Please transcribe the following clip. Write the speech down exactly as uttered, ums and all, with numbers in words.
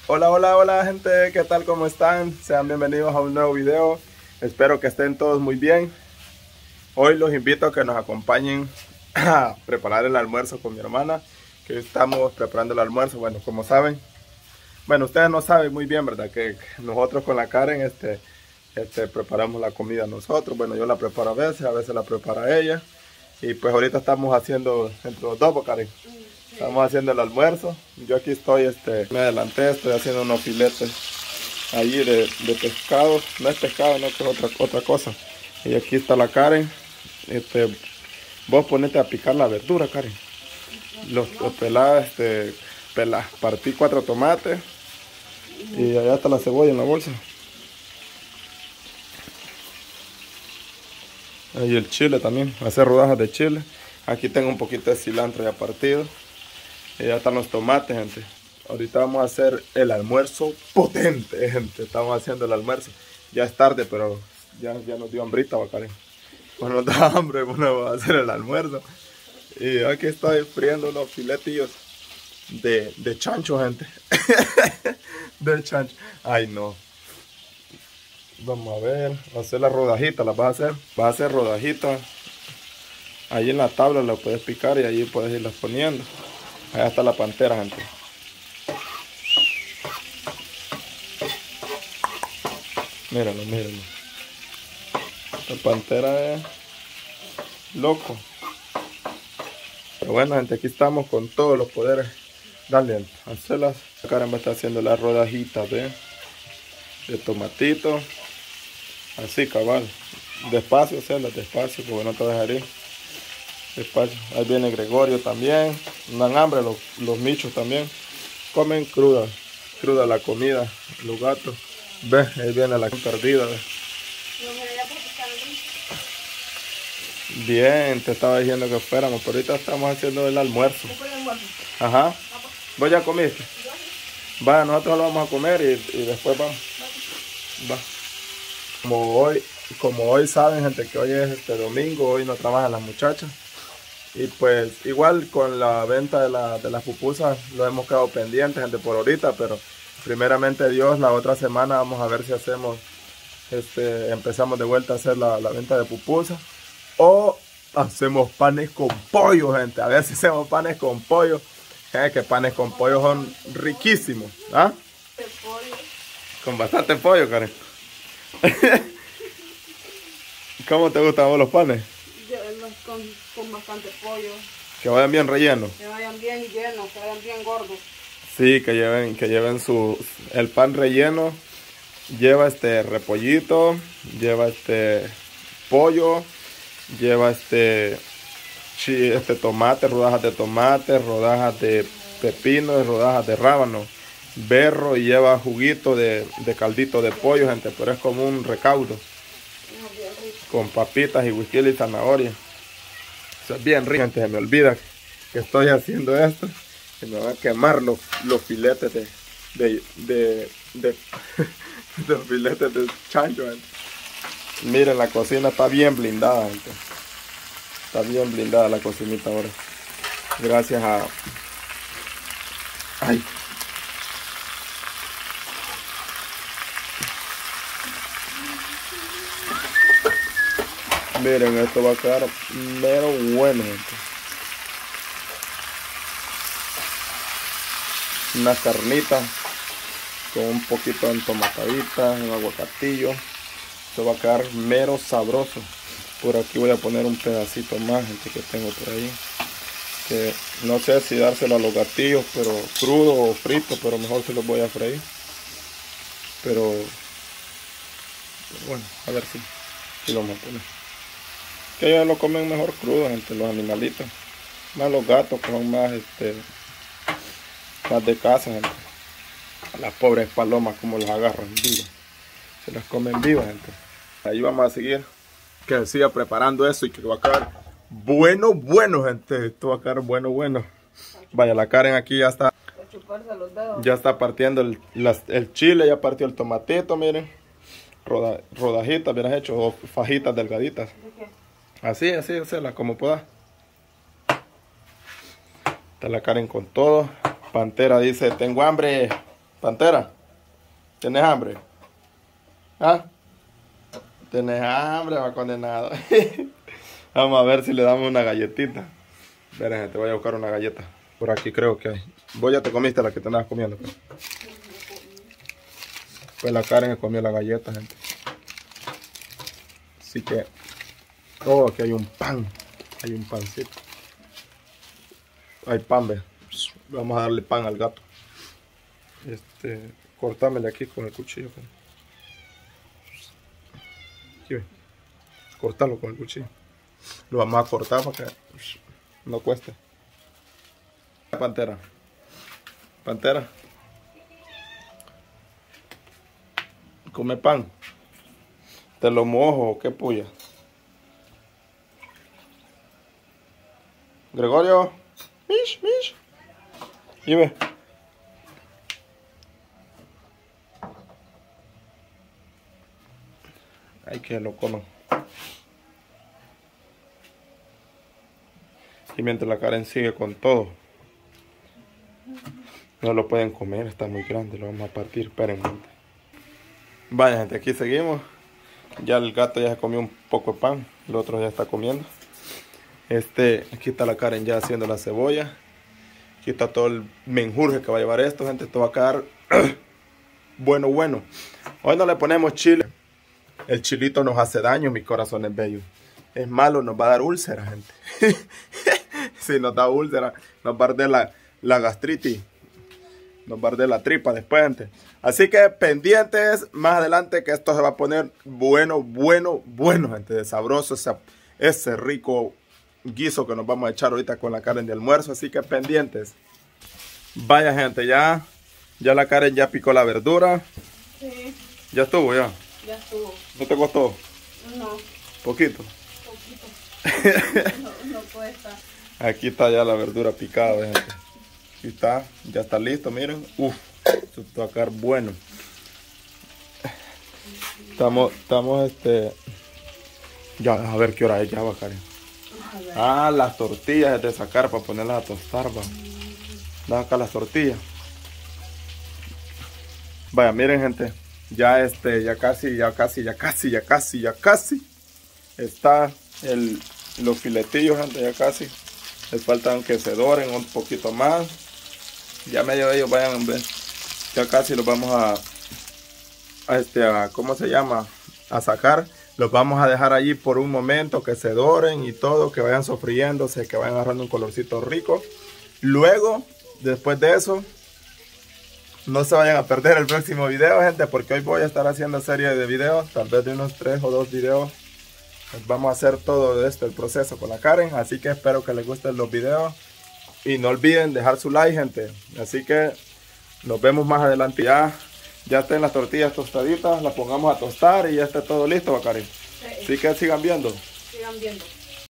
Hola, hola, hola gente, ¿qué tal? ¿Cómo están? Sean bienvenidos a un nuevo video. Espero que estén todos muy bien. Hoy los invito a que nos acompañen a preparar el almuerzo con mi hermana, que estamos preparando el almuerzo. Bueno, como saben, bueno, ustedes no saben muy bien, ¿verdad? Que nosotros con la Karen este, este, preparamos la comida nosotros. Bueno, yo la preparo a veces, a veces la prepara ella. Y pues ahorita estamos haciendo entre los dos, Karen. Estamos haciendo el almuerzo. Yo aquí estoy, este, me adelanté, estoy haciendo unos filetes allí de, de pescado. No es pescado, no, que es otra, otra cosa. Y aquí está la Karen. Este, vos ponete a picar la verdura, Karen. Los, los peladas, este, pela, partí cuatro tomates. Y allá está la cebolla en la bolsa. Ahí el chile también, hacer rodajas de chile. Aquí tengo un poquito de cilantro ya partido. Y ya están los tomates, gente. Ahorita vamos a hacer el almuerzo potente, gente. Estamos haciendo el almuerzo. Ya es tarde, pero ya, ya nos dio hambrita, Karen. Cuando nos da hambre, bueno, vamos a hacer el almuerzo. Y aquí estoy friendo unos filetillos de, de chancho, gente. De chancho. Ay, no. Vamos a ver. Vamos a hacer las rodajitas, las vas a hacer. Vas a hacer rodajitas. Ahí en la tabla las puedes picar y ahí puedes irlas poniendo. Allá está la pantera, gente. Míralo, míralo. La pantera es loco. Pero bueno, gente, aquí estamos con todos los poderes. Dale, hacerlas. Karen me está haciendo las rodajitas de, de tomatito. Así, cabal. Despacio, hacerlas despacio, porque no te dejaré. Despacio. Ahí viene Gregorio también. No dan hambre los, los michos también. Comen cruda. Cruda la comida. Los gatos. Ve, ahí viene la perdida. Ve. Bien, te estaba diciendo que fuéramos, pero ahorita estamos haciendo el almuerzo. Ajá. ¿Vos ya comiste? Va, nosotros lo vamos a comer y, y después vamos. Va. Como hoy, como hoy saben, gente, que hoy es este domingo, hoy no trabajan las muchachas. Y pues igual con la venta de, la, de las pupusas lo hemos quedado pendientes, gente, por ahorita, pero primeramente Dios, la otra semana vamos a ver si hacemos, este, empezamos de vuelta a hacer la, la venta de pupusas. O hacemos panes con pollo, gente. A ver si hacemos panes con pollo. Eh, que panes con pollo son riquísimos. ¿Ah? Con bastante pollo, Karen. ¿Cómo te gustan a vos los panes? Con, con bastante pollo. Que vayan bien rellenos. Que vayan bien llenos, que vayan bien gordos. Sí, que lleven, que lleven su... El pan relleno lleva este repollito, lleva este pollo, lleva este, este tomate, rodajas de tomate, rodajas de pepino y rodajas de rábano, berro, y lleva juguito de, de caldito de pollo, gente, pero es como un recaudo con papitas y whisky y zanahoria. Eso es bien rico, gente. Se me olvida que estoy haciendo esto y me van a quemar los, los filetes de de, de, de, de los filetes de chancho, gente. Miren, la cocina está bien blindada, gente. Está bien blindada la cocinita ahora. Gracias a... Ay. Miren, esto va a quedar mero bueno, gente. Una carnita con un poquito de entomatadita, un aguacatillo. Esto va a quedar mero sabroso. Por aquí voy a poner un pedacito más, gente, que tengo por ahí. Que no sé si dárselo a los gatillos, pero crudo o frito, pero mejor se los voy a freír. Pero, pero bueno, a ver si, si lo vamos a poner. Que ellos lo comen mejor crudo, gente, los animalitos. Más los gatos, que son más, este, más de casa, gente. Las pobres palomas, como las agarran vivas. Se las comen vivas, gente. Ahí vamos a seguir. Que siga preparando eso y que va a quedar bueno, bueno, gente. Esto va a quedar bueno, bueno. Vaya, la Karen aquí ya está. Ya está partiendo el, las, el chile, ya partió el tomatito, miren. Roda, rodajitas, hubieras hecho, o fajitas delgaditas. Así, así, hacerla como pueda. Está la Karen con todo. Pantera dice, tengo hambre. Pantera, ¿tienes hambre? ¿Ah? ¿Tienes hambre, va condenado? Vamos a ver si le damos una galletita. Esperen, te voy a buscar una galleta. Por aquí creo que hay. Vos ya te comiste la que te andabas comiendo. Pues, pues la Karen comió la galleta, gente. Así que... Oh, aquí hay un pan. Hay un pancito. Hay pan, ve. Vamos a darle pan al gato. Este... Cortámele aquí con el cuchillo. Pues. Aquí, ve. Cortarlo con el cuchillo. Lo vamos a cortar para que no cueste. Pantera. Pantera. Come pan. ¿Te lo mojo o qué puya? Gregorio. Mish, mish. Y ve. Hay que lo coman. Y mientras la Karen sigue con todo. No lo pueden comer, está muy grande, lo vamos a partir, esperen, gente. Vaya, gente, aquí seguimos. Ya el gato ya se comió un poco de pan, el otro ya está comiendo. Este, aquí está la Karen ya haciendo la cebolla. Aquí está todo el menjurje que va a llevar esto, gente. Esto va a quedar bueno, bueno. Hoy no le ponemos chile. El chilito nos hace daño, mis corazones bellos. Es malo, nos va a dar úlcera, gente. Si nos da úlcera, nos va a arder la, la gastritis. Nos va a arder la tripa después, gente. Así que pendientes más adelante que esto se va a poner bueno, bueno, bueno, gente. De sabroso ese, ese rico guiso que nos vamos a echar ahorita con la Karen de almuerzo. Así que pendientes. Vaya, gente, ya, ya la Karen ya picó la verdura. Sí. Ya estuvo, ya. Ya estuvo. ¿No te costó? No. Poquito. Poquito. No, no cuesta. Aquí está ya la verdura picada, gente. Aquí está, ya está listo, miren. Uf, esto va a quedar bueno. Estamos, estamos, este... Ya, a ver qué hora es, ya va, Karen. Ah, las tortillas es de sacar para ponerlas a tostar, va. Dan acá las tortillas. Vaya, miren, gente. Ya este, ya casi, ya casi, ya casi, ya casi, ya casi. Está el, los filetillos, gente, ya casi. Les faltan que se doren un poquito más. Ya medio de ellos vayan, ya casi los vamos a, a este, a, ¿cómo se llama? A sacar. Los vamos a dejar allí por un momento que se doren y todo, que vayan sofriéndose, que vayan agarrando un colorcito rico. Luego, después de eso, no se vayan a perder el próximo video, gente, porque hoy voy a estar haciendo serie de videos, tal vez de unos tres o dos videos. Vamos a hacer todo esto, el proceso con la Karen, así que espero que les gusten los videos. Y no olviden dejar su like, gente. Así que nos vemos más adelante. Ya, ya estén las tortillas tostaditas, las pongamos a tostar y ya está todo listo, Karen. Sí. Así que sigan viendo. Sigan viendo.